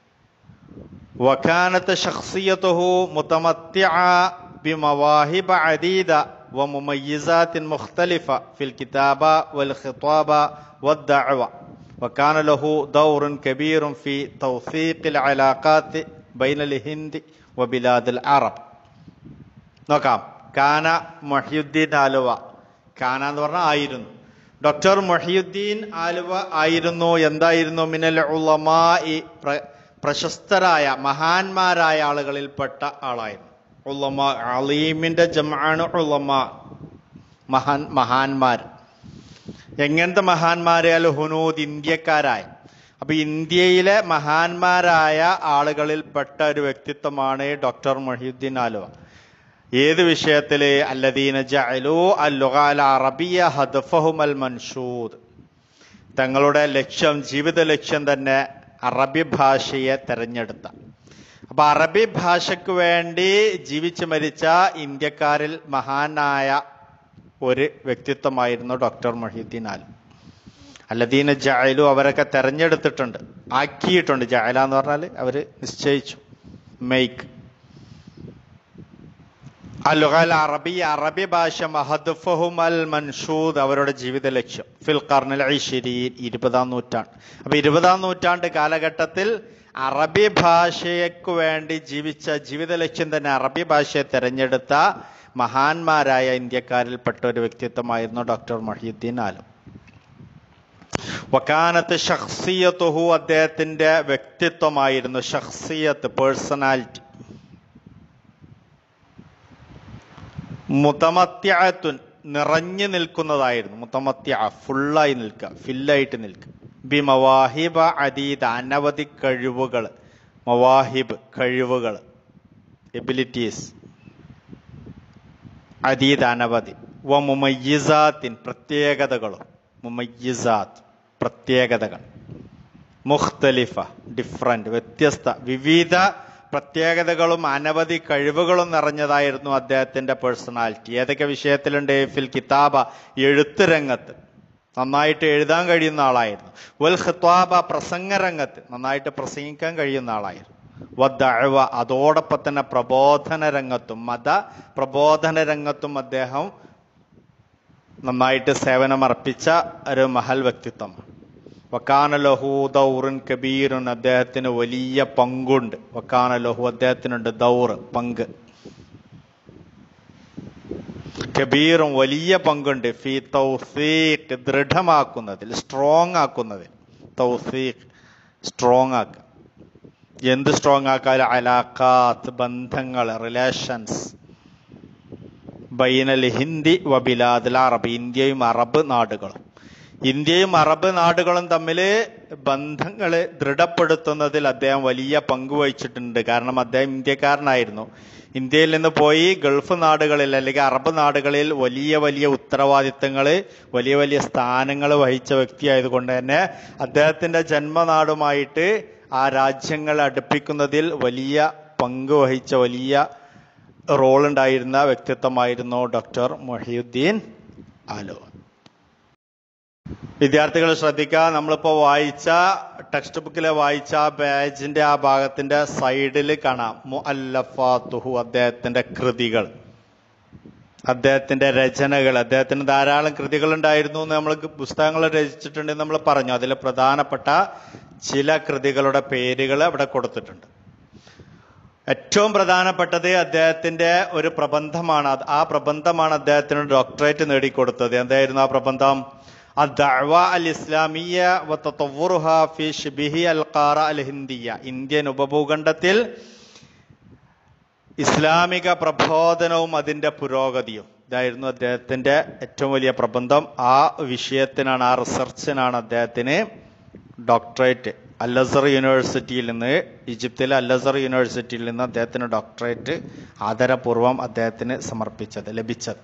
Speaker 2: وكانت شخصيته متمتعة بمواهب عديدة ومميزات مختلفة في الكتابة والخطابة والدعوة، وكان له دور كبير في توثيق العلاقات بين الهند وبلاد العرب. നോക്കാം. കാന മുഹ്യുദ്ദീൻ ആലുവ. കാന എന്ന് പറഞ്ഞാൽ ആയിരുന്നു. ഡോക്ടർ മുഹ്യുദ്ദീൻ ആലുവ ആയിരുന്നു. എന്തായിരുന്നു? മിനൽ ഉലമാഇ, പ്രശസ്തരായ മഹാന്മാരായ ആളുകളിൽപ്പെട്ട ആളായിരുന്നു. ഉലമ, അലീമിന്റെ ജംആണ് ഉലമ, മഹാൻ മഹാന്മാർ. എങ്ങനത്തെ മഹാന്മാരെ? അൽ ഹുനൂദ്, ഇന്ത്യക്കാരായ. അപ്പൊ ഇന്ത്യയിലെ മഹാന്മാരായ ആളുകളിൽപ്പെട്ട ഒരു വ്യക്തിത്വമാണ് ഡോക്ടർ മുഹ്യുദ്ദീൻ ആലുവ. ഏത് വിഷയത്തില്? അല്ലദീന ജഅലു അൽ-ലുഗ അൽ-അറബിയ്യ ഹദഫഹും അൽ-മൻശൂദ്. തങ്ങളുടെ ലക്ഷ്യം, ജീവിത ലക്ഷ്യം തന്നെ അറബി ഭാഷയെ തെരഞ്ഞെടുത്ത. അപ്പൊ അറബി ഭാഷയ്ക്ക് വേണ്ടി ജീവിച്ചു മരിച്ച ഇന്ത്യക്കാരിൽ മഹാനായ ഒരു വ്യക്തിത്വമായിരുന്നു ഡോക്ടർ മുഹ്യുദ്ദീൻ ആലുവ. അല്ലദീന ജഅലു, അവരൊക്കെ തെരഞ്ഞെടുത്തിട്ടുണ്ട്, ആക്കിയിട്ടുണ്ട്. ജഅല എന്ന് പറഞ്ഞാൽ അവര് നിശ്ചയിച്ചു, മെയ്ക്ക്. അൽ-ലുഗ അൽ-അറബിയ്യ, അറബി ഭാഷ, ഹദഫഹും അൽ-മൻശൂദ്, അവരുടെ ജീവിത ലക്ഷ്യം. ഫിൽ ഖർനിൽ ഇശ്രീൻ, ഇരുപതാം നൂറ്റാണ്ട്. അപ്പൊ ഇരുപതാം നൂറ്റാണ്ട് കാലഘട്ടത്തിൽ അറബി ഭാഷയ്ക്ക് വേണ്ടി ജീവിച്ച, ജീവിത ലക്ഷ്യം തന്നെ അറബി ഭാഷയെ തെരഞ്ഞെടുത്ത മഹാന്മാരായ ഇന്ത്യക്കാരിൽപ്പെട്ട ഒരു വ്യക്തിത്വമായിരുന്നു ഡോക്ടർ മുഹ്യുദ്ദീൻ ആലുവ. വകാനത്ത് ശഖ്സിയത്തുഹു, അദ്ദേഹത്തിന്റെ വ്യക്തിത്വമായിരുന്നു. ശഖ്സിയത്ത്, പേഴ്സണാലിറ്റി. മുതമത്ത്യഅത്തുൻ, നിറഞ്ഞു നിൽക്കുന്നതായിരുന്നു. മുതമത്യ, ഫുള്ളായി നിൽക്കുക, ഫില്ലായിട്ട് നിൽക്കുക. ബി മവാഹിബ അദീദ, അനവധി കഴിവുകൾ. മവാഹിബ്, കഴിവുകൾ, എബിലിറ്റീസ്. അദീദ, അനവധി. വ മുമയ്യിസാത്തിൻ, പ്രത്യേകതകളും. മുമയ്യിസാത്ത്, പ്രത്യേകതകൾ. മുഖ്തലിഫ, ഡിഫറൻറ്റ്, വ്യത്യസ്ത, വിവിധ പ്രത്യേകതകളും അനവധി കഴിവുകളും നിറഞ്ഞതായിരുന്നു അദ്ദേഹത്തിന്റെ പേഴ്സണാലിറ്റി. ഏതൊക്കെ വിഷയത്തിലുണ്ട്? ഫിൽ കിതാബ, എഴുത്ത് രംഗത്ത് നന്നായിട്ട് എഴുതാൻ കഴിയുന്ന ആളായിരുന്നു. വൽ ഖിത്വാബ, പ്രസംഗ രംഗത്ത് നന്നായിട്ട് പ്രസംഗിക്കാൻ കഴിയുന്ന ആളായിരുന്നു. വദ്ദഅവ, അതോടൊപ്പം തന്നെ പ്രബോധന രംഗത്തും, മത പ്രബോധന രംഗത്തും അദ്ദേഹം നന്നായിട്ട് സേവനമർപ്പിച്ച ഒരു മഹൽ വ്യക്തിത്വമാണ്. വക്കാന ലഹു ദൗറുൻ കബീറുൻ, അദ്ദേഹത്തിന് വലിയ പങ്കുണ്ട്. വക്കാന ലഹു, അദ്ദേഹത്തിനുണ്ട് ദൗർ, പങ്ക്. കബീറും, വലിയ പങ്കുണ്ട്. ഫി തൗസീഖ്, ദൃഢമാക്കുന്നതിൽ, സ്ട്രോങ് ആക്കുന്നതിൽ. തൗസീഖ്, സ്ട്രോങ് ആക്കുക. എന്ത് സ്ട്രോങ് ആക്കാൻ? അലാഖാത്ത്, ബന്ധങ്ങൾ, റിലേഷൻസ്. ബൈനൽ ഹിന്ദി വ ബിലാദിൽ അറബ്, ഇന്ത്യയും അറബ് നാടുകളും. ഇന്ത്യയും അറബ് നാടുകളും തമ്മിൽ ബന്ധങ്ങൾ ദൃഢപ്പെടുത്തുന്നതിൽ അദ്ദേഹം വലിയ പങ്ക് വഹിച്ചിട്ടുണ്ട്. കാരണം അദ്ദേഹം ഇന്ത്യക്കാരനായിരുന്നു. ഇന്ത്യയിൽ നിന്ന് പോയി ഗൾഫ് നാടുകളിൽ അല്ലെങ്കിൽ അറബ് നാടുകളിൽ വലിയ വലിയ ഉത്തരവാദിത്തങ്ങൾ, വലിയ വലിയ സ്ഥാനങ്ങൾ വഹിച്ച വ്യക്തിയായതുകൊണ്ട് തന്നെ അദ്ദേഹത്തിന്റെ ജന്മനാടുമായിട്ട് ആ രാജ്യങ്ങളെ അടുപ്പിക്കുന്നതിൽ വലിയ പങ്ക് വഹിച്ച വലിയ റോളുണ്ടായിരുന്ന വ്യക്തിത്വമായിരുന്നു ഡോക്ടർ മുഹിയുദ്ദീൻ ആലോ. വിദ്യാർത്ഥികൾ ശ്രദ്ധിക്കുക, നമ്മളിപ്പോ വായിച്ച ടെക്സ്റ്റ് ബുക്കിലെ വായിച്ച പേജിന്റെ ആ ഭാഗത്തിന്റെ സൈഡിൽ കാണാം മുഅല്ലഫാത്തുഹു, അദ്ദേഹത്തിന്റെ കൃതികൾ, അദ്ദേഹത്തിന്റെ രചനകൾ. അദ്ദേഹത്തിന് ധാരാളം കൃതികൾ ഉണ്ടായിരുന്നു എന്ന് നമ്മൾ പുസ്തകങ്ങൾ രചിച്ചിട്ടുണ്ടെന്ന് നമ്മൾ പറഞ്ഞു. അതിൽ പ്രധാനപ്പെട്ട ചില കൃതികളുടെ പേരുകൾ അവിടെ കൊടുത്തിട്ടുണ്ട്. ഏറ്റവും പ്രധാനപ്പെട്ടത് അദ്ദേഹത്തിന്റെ ഒരു പ്രബന്ധമാണ്. ആ പ്രബന്ധമാണ് അദ്ദേഹത്തിന് ഡോക്ടറേറ്റ് നേടിക്കൊടുത്തത്. എന്തായിരുന്നു ആ പ്രബന്ധം? അദ്ദഅവ അൽ ഇസ്ലാമിയ വതതവ്വുറുഹ ഫി ശിബിഹി അൽ ഖാറ അൽ ഹിന്ദിയ, ഇന്ത്യൻ ഉപഭൂഖണ്ഡത്തിൽ ഇസ്ലാമിക പ്രബോധനവും അതിന്റെ പുരോഗതിയും. ഇതായിരുന്നു അദ്ദേഹത്തിന്റെ ഏറ്റവും വലിയ പ്രബന്ധം. ആ വിഷയത്തിനാണ്, ആ റിസർച്ചിനാണ് അദ്ദേഹത്തിന് ഡോക്ടറേറ്റ് അൽ അസ്ഹർ യൂണിവേഴ്സിറ്റിയിൽ നിന്ന്, ഈജിപ്തിലെ അൽ അസ്ഹർ യൂണിവേഴ്സിറ്റിയിൽ നിന്ന് അദ്ദേഹത്തിന് ഡോക്ടറേറ്റ് ആദരപൂർവ്വം അദ്ദേഹത്തിന് സമർപ്പിച്ചത്, ലഭിച്ചത്.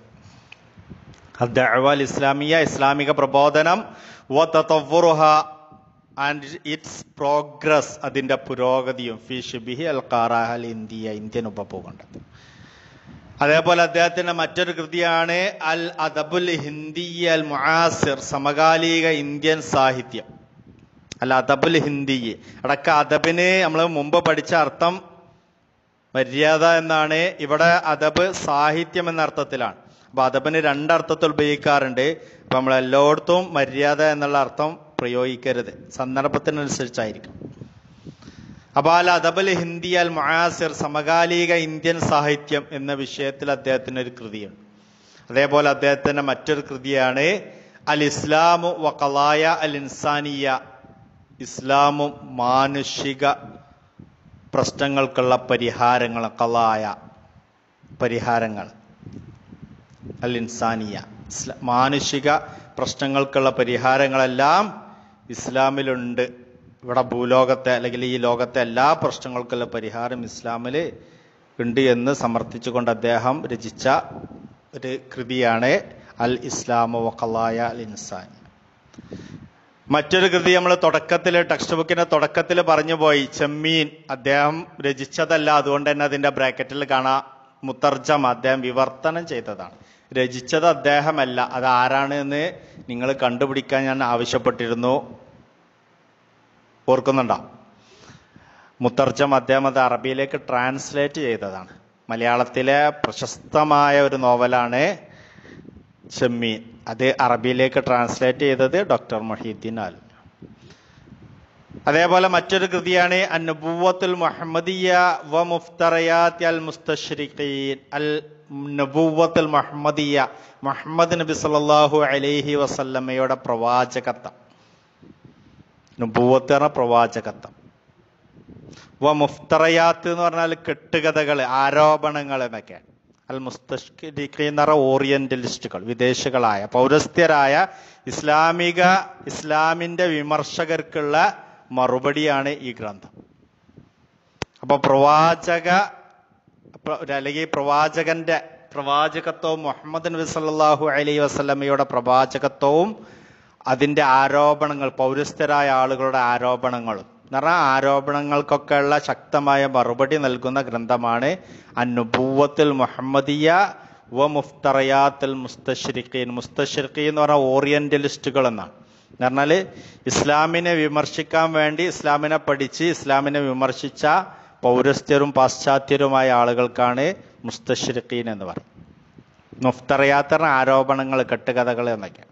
Speaker 2: അദ്ദഅവ അൽ ഇസ്ലാമിയ, ഇസ്ലാമിക പ്രബോധനം, വതതവ്വുറുഹ ആൻഡ് ഇറ്റ്സ് പ്രോഗ്രസ്, അതിന്റെ പുരോഗതിയും, ഫി ശിബിഹി അൽ ഖാറ അൽ ഹിന്ദിയ, ഇന്ത്യൻ ഉപഭൂഖണ്ഡത്തിൽ. അതേപോലെ അദ്ദേഹത്തിന്റെ മറ്റൊരു കൃതിയാണ് അൽ അദബുൽ ഹിന്ദി അൽ മുആസിർ, സമകാലിക ഇന്ത്യൻ സാഹിത്യം. അൽ അദബുൽ ഹിന്ദി അടക്ക അദബിന് നമ്മൾ മുമ്പ് പഠിച്ച അർത്ഥം മര്യാദ എന്നാണ്. ഇവിടെ അദബ് സാഹിത്യം എന്ന അർത്ഥത്തിലാണ്. അപ്പൊ അദബിന് രണ്ടർത്ഥത്തിൽ ഉപയോഗിക്കാറുണ്ട്. അപ്പൊ നമ്മൾ എല്ലായിടത്തും മര്യാദ എന്നുള്ള അർത്ഥം പ്രയോഗിക്കരുത്, സന്ദർഭത്തിനനുസരിച്ചായിരിക്കും. അപ്പൊ അൽ അദബുൽ ഹിന്ദി അൽ മുആസിർ, സമകാലിക ഇന്ത്യൻ സാഹിത്യം എന്ന വിഷയത്തിൽ അദ്ദേഹത്തിന് ഒരു കൃതിയുണ്ട്. അതേപോലെ അദ്ദേഹത്തിന്റെ മറ്റൊരു കൃതിയാണ് അൽ ഇസ്ലാമു വ ഖളായ അൽ ഇൻസാനിയ, ഇസ്ലാമും മാനുഷിക പ്രശ്നങ്ങൾക്കുള്ള പരിഹാരങ്ങൾ, ഖളായ പരിഹാരങ്ങൾ, അൽ ഇൻസാനിയ, മാനുഷിക പ്രശ്നങ്ങൾക്കുള്ള പരിഹാരങ്ങളെല്ലാം ഇസ്ലാമിലുണ്ട്. ഇവിടെ ഭൂലോകത്തെ അല്ലെങ്കിൽ ഈ ലോകത്തെ എല്ലാ പ്രശ്നങ്ങൾക്കുള്ള പരിഹാരം ഇസ്ലാമിൽ ഉണ്ട് എന്ന് സമർത്ഥിച്ചുകൊണ്ട് അദ്ദേഹം രചിച്ച ഒരു കൃതിയാണ് അൽ ഇസ്ലാമു വ ഖളായ അൽ ഇൻസാനിയ. മറ്റൊരു കൃതി നമ്മൾ തുടക്കത്തിൽ, ടെക്സ്റ്റ് ബുക്കിന്റെ തുടക്കത്തിൽ പറഞ്ഞു പോയി, ചെമ്മീൻ. അദ്ദേഹം രചിച്ചതല്ല, അതുകൊണ്ട് തന്നെ അതിന്റെ ബ്രാക്കറ്റിൽ കാണാം മുത്തർജമ, അദ്ദേഹം വിവർത്തനം ചെയ്തതാണ്. രചിച്ചത് അദ്ദേഹമല്ല. അത് ആരാണ് എന്ന് നിങ്ങൾ കണ്ടുപിടിക്കാൻ ഞാൻ ആവശ്യപ്പെട്ടിരുന്നു, ഓർക്കുന്നുണ്ടോ? മുത്തർജം അദ്ദേഹം അത് അറബിയിലേക്ക് ട്രാൻസ്ലേറ്റ് ചെയ്തതാണ്. മലയാളത്തിലെ പ്രശസ്തമായ ഒരു നോവലാണ് ചെമ്മീൻ. അത് അറബിയിലേക്ക് ട്രാൻസ്ലേറ്റ് ചെയ്തത് ഡോക്ടർ മുഹിയുദ്ദീൻ ആലോ. അതേപോലെ മറ്റൊരു കൃതിയാണ് അൻ-നുബുവ്വത്തുൽ മുഹമ്മദിയ വ മുഫ്തറയാത്ത് അൽ മുസ്തശ്രിഖീൻ. അൽ നുബുവ്വത്തുൽ മുഹമ്മദിയ, മുഹമ്മദ് നബി സല്ലല്ലാഹു അലൈഹി വസല്ലമയുടെ പ്രവാചകത്വം. നുബുവത്ത് പറഞ്ഞ പ്രവാചകത്വം. വ മുഫ്തറയാത്ത് എന്ന് പറഞ്ഞാൽ കെട്ടുകഥകൾ, ആരോപണങ്ങൾ എന്നൊക്കെ. അൽ മുസ്തശ്രിഖീൻ എന്ന് പറഞ്ഞ ഓറിയന്റലിസ്റ്റുകൾ, വിദേശികളായ പൗരസ്ത്യരായ ഇസ്ലാമിക ഇസ്ലാമിന്റെ വിമർശകർക്കുള്ള മറുപടിയാണ് ഈ ഗ്രന്ഥം. അപ്പൊ പ്രവാചക അല്ലെങ്കിൽ പ്രവാചകന്റെ പ്രവാചകത്വവും, മുഹമ്മദ് നബി സല്ലല്ലാഹു അലൈഹി വസല്ലമയുടെ പ്രവാചകത്വവും അതിന്റെ ആരോപണങ്ങൾ, പൗരസ്ത്യരായ ആളുകളുടെ ആരോപണങ്ങളും എന്ന് പറഞ്ഞാൽ ആരോപണങ്ങൾക്കൊക്കെ ഉള്ള ശക്തമായ മറുപടി നൽകുന്ന ഗ്രന്ഥമാണ് അൻ-നുബുവ്വത്തുൽ മുഹമ്മദിയ വ മുഫ്തറയാത്തുൽ മുസ്തശ്രിഖീൻ. മുസ്തശ്രിഖീൻ എന്ന് പറഞ്ഞാൽ ഓറിയന്റലിസ്റ്റുകൾ എന്നാണ്. എന്ന് പറഞ്ഞാൽ ഇസ്ലാമിനെ വിമർശിക്കാൻ വേണ്ടി, ഇസ്ലാമിനെ പഠിച്ച് ഇസ്ലാമിനെ വിമർശിച്ച പൗരസ്ത്യരും പാശ്ചാത്യരുമായ ആളുകൾക്കാണ് മുസ്തശ്രിഖീൻ എന്ന് പറയും. മുഫ്തറയാത്ത് പറഞ്ഞ ആരോപണങ്ങൾ, കെട്ടുകഥകൾ എന്നൊക്കെ.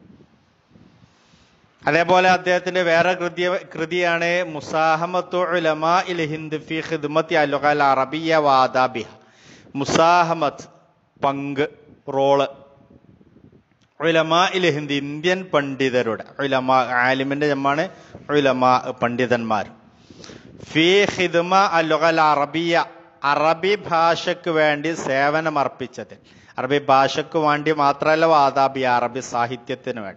Speaker 2: അതേപോലെ അദ്ദേഹത്തിന്റെ വേറെ കൃതി കൃതിയാണ് മുസാഹമത്തു ഉലമാഇൽ ഹിന്ദ് ഫി ഖിദ്മത്തി അൽ അറബിയ്യ വ ആദാബിഹ. മുസാഹമത്ത് പങ്ക്, റോള്, ഉലമാഇൽ ഹിന്ദ് ഇന്ത്യൻ പണ്ഡിതരുടെ, ഉലമാ ആലിമിന്റെ ജമ്മാണ് ഉലമാ പണ്ഡിതന്മാർ, ഫി ഖിദ്മ അൽ അറബിയ്യ അറബി ഭാഷയ്ക്ക് വേണ്ടി സേവനമർപ്പിച്ചത്. അറബി ഭാഷയ്ക്ക് വേണ്ടി മാത്രമല്ല, വാദാബി അറബി സാഹിത്യത്തിന് വേണ്ടി.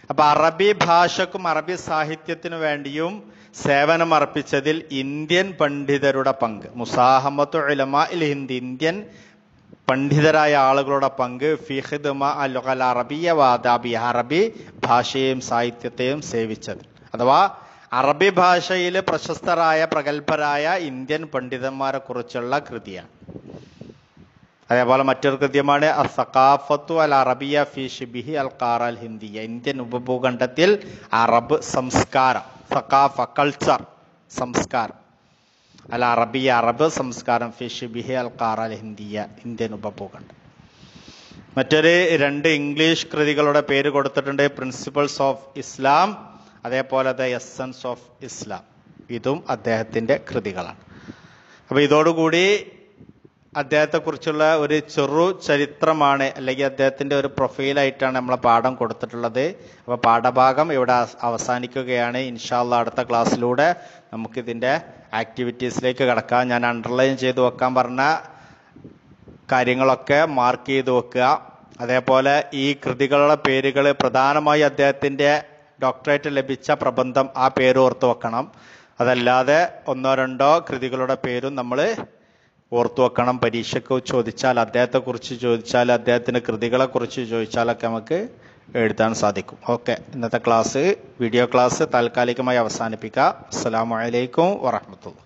Speaker 2: അപ്പൊ അറബി ഭാഷക്കും അറബി സാഹിത്യത്തിനു വേണ്ടിയും സേവനം അർപ്പിച്ചതിൽ ഇന്ത്യൻ പണ്ഡിതരുടെ പങ്ക്, മുസാഹമത്തു ഉലമാഇൽ ഹിന്ദ്, ഇന്ത്യൻ പണ്ഡിതരായ ആളുകളുടെ പങ്ക് ഫി ഖിദ്മ അൽ അറബിയ വാദാബി, അറബി ഭാഷയെയും സാഹിത്യത്തെയും സേവിച്ചത്. അഥവാ അറബി ഭാഷയിൽ പ്രശസ്തരായ പ്രഗത്ഭരായ ഇന്ത്യൻ പണ്ഡിതന്മാരെ കുറിച്ചുള്ള കൃതിയാണ്. അതേപോലെ മറ്റൊരു കൃത്യമാണ് അസ്സഖാഫത്തു അൽ അറബിയ ഫി ഷിബിഹി അൽ ഖാറ അൽ ഹിന്ദിയ, ഇന്ത്യൻ ഉപഭൂഖണ്ഡത്തിൽ അറബ് സംസ്കാരം, സഖാഫ കൾച്ചർ, സംസ്കാരം, അൽ അറബിയ അറബ് സംസ്കാരം ഫി ഷിബിഹി അൽ ഖാറ അൽ ഹിന്ദിയ, ഇന്ത്യൻ ഉപഭൂഖണ്ഡം. മറ്റൊരു രണ്ട് ഇംഗ്ലീഷ് കൃതികളുടെ പേര് കൊടുത്തിട്ടുണ്ട്, പ്രിൻസിപ്പിൾസ് ഓഫ് ഇസ്ലാം, അതേപോലെ ദ എസൻസ് ഓഫ് ഇസ്ലാം. ഇതും അദ്ദേഹത്തിന്റെ കൃതികളാണ്. അപ്പൊ ഇതോടുകൂടി അദ്ദേഹത്തെക്കുറിച്ചുള്ള ഒരു ചെറു ചരിത്രമാണ്, അല്ലെങ്കിൽ അദ്ദേഹത്തിന്റെ ഒരു പ്രൊഫൈലായിട്ടാണ് നമ്മളെ പാഠം കൊടുത്തിട്ടുള്ളത്. അപ്പോൾ പാഠഭാഗം ഇവിടെ അവസാനിക്കുകയാണ്. ഇൻഷാ അല്ലാഹ് അടുത്ത ക്ലാസ്സിലൂടെ നമുക്കിതിന്റെ ആക്ടിവിറ്റീസിലേക്ക് കടക്കാം. ഞാൻ അണ്ടർലൈൻ ചെയ്ത് വെക്കാൻ പറഞ്ഞ കാര്യങ്ങളൊക്കെ മാർക്ക് ചെയ്ത് വെക്കുക. അതേപോലെ ഈ കൃതികളുടെ പേരുകൾ, പ്രധാനമായി അദ്ദേഹത്തിന്റെ ഡോക്ടറേറ്റ് ലഭിച്ച പ്രബന്ധം, ആ പേര് ഓർത്ത് വെക്കണം. അതല്ലാതെ ഒന്നോ രണ്ടോ കൃതികളുടെ പേരും നമ്മൾ ഓർത്തു വെക്കണം. പരീക്ഷയ്ക്ക് ചോദിച്ചാൽ, അദ്ദേഹത്തെക്കുറിച്ച് ചോദിച്ചാൽ, അദ്ദേഹത്തിൻ്റെ കൃതികളെ കുറിച്ച് ചോദിച്ചാലൊക്കെ നമുക്ക് എഴുതാൻ സാധിക്കും. ഓക്കെ, ഇന്നത്തെ ക്ലാസ്, വീഡിയോ ക്ലാസ് താൽക്കാലികമായി അവസാനിപ്പിക്കാം. അസ്സലാമു അലൈക്കും വറഹ്മത്തുള്ളാഹി.